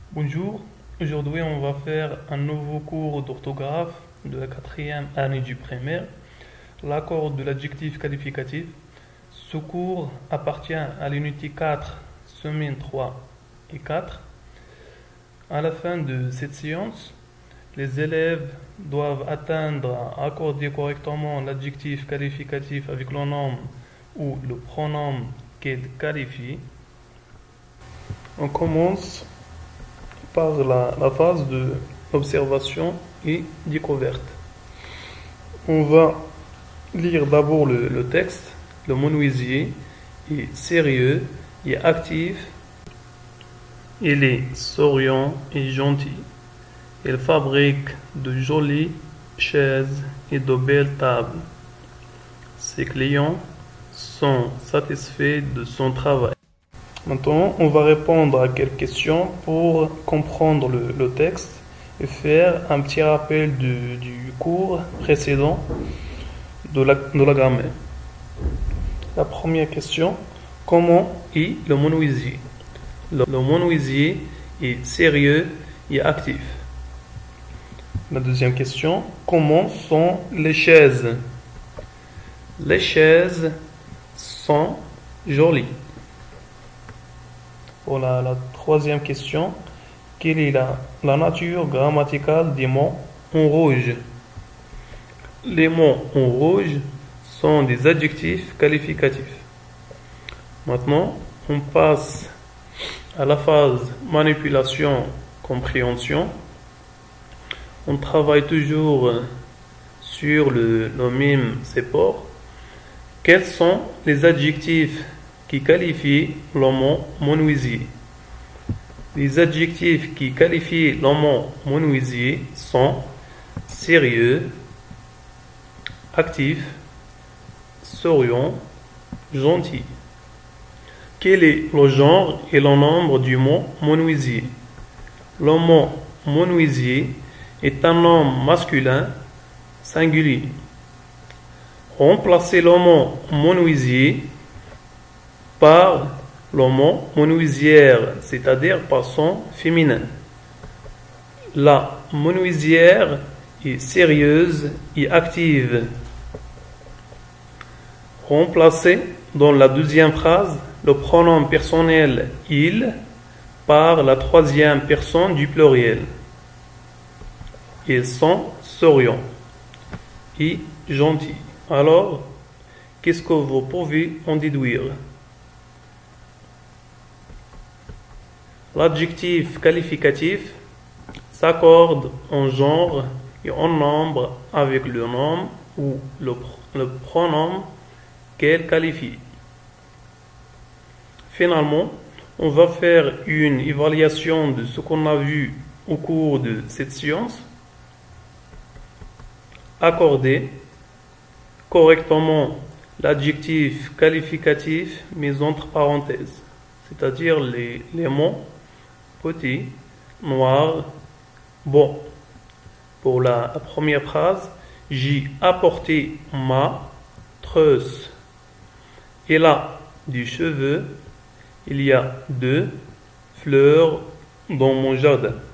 Bonjour, aujourd'hui on va faire un nouveau cours d'orthographe de la quatrième année du primaire, l'accord de l'adjectif qualificatif. Ce cours appartient à l'unité 4, semaine 3 et 4. À la fin de cette séance, les élèves doivent atteindre à accorder correctement l'adjectif qualificatif avec le nom ou le pronom qu'il qualifie. On commence par la phase de l'observation et découverte. On va lire d'abord le texte. Le menuisier est sérieux et actif. Il est souriant et gentil. Il fabrique de jolies chaises et de belles tables. Ses clients sont satisfaits de son travail. Maintenant, on va répondre à quelques questions pour comprendre le texte et faire un petit rappel du cours précédent de la grammaire. La première question, comment est le menuisier? Le menuisier est sérieux et actif. La deuxième question, comment sont les chaises? Les chaises sont jolies. Pour la troisième question, quelle est la nature grammaticale des mots en rouge? Les mots en rouge sont des adjectifs qualificatifs. Maintenant, on passe à la phase manipulation-compréhension. On travaille toujours sur le même support. Quels sont les adjectifs qui qualifient le mot menuisier? Les adjectifs qui qualifient le mot menuisier sont sérieux, actif, souriant, gentil. Quel est le genre et le nombre du mot menuisier? Le mot menuisier est un nom masculin singulier. Remplacez le mot menuisier par le mot menuisière, c'est-à-dire par son féminin. La menuisière est sérieuse et active. Remplacez dans la deuxième phrase le pronom personnel il par la troisième personne du pluriel. Ils sont souriants et gentils. Alors, qu'est-ce que vous pouvez en déduire? L'adjectif qualificatif s'accorde en genre et en nombre avec le nom ou le pronom qu'elle qualifie. Finalement, on va faire une évaluation de ce qu'on a vu au cours de cette séance. Accorder correctement l'adjectif qualificatif mis entre parenthèses, c'est-à-dire les mots petit, noir, bon. Pour la première phrase, j'ai apporté ma trousse. Il a du cheveu, il y a 2 fleurs dans mon jardin.